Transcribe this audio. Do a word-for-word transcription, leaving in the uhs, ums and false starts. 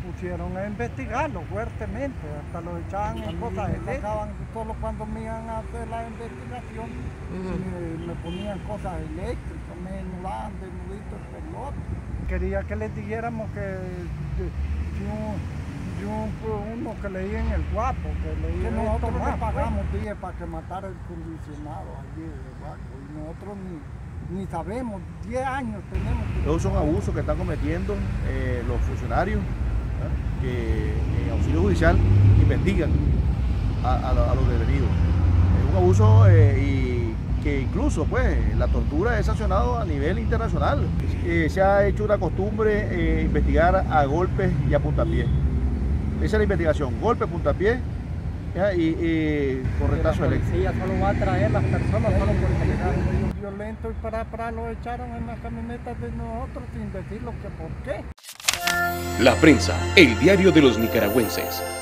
pusieron a investigarlo fuertemente, hasta lo echaban en cosas eléctricas. Solo cuando me iban a hacer la investigación, uh-huh. me, me ponían cosas eléctricas, me desnudaban de nuditos de pelota. Quería que les dijéramos que si un, si un, uno que leía en el Guapo, que leía que nosotros le pagamos día para que matara el condicionado allí de Guapo, y nosotros ni, ni sabemos, diez años tenemos. Que Todos son abusos que están cometiendo eh, los funcionarios ¿eh? que en auxilio judicial investigan a, a, a los detenidos. Es un abuso eh, y que incluso pues la tortura es sancionado a nivel internacional. Eh, se ha hecho una costumbre eh, investigar a golpes y a puntapié. Esa es la investigación, golpe, puntapié ¿ya? y, y con retazo eléctrico. La policía solo va a traer las personas solo por generar violento y para, para lo echaron en las camionetas de nosotros sin decir lo que por qué. La Prensa, el diario de los nicaragüenses.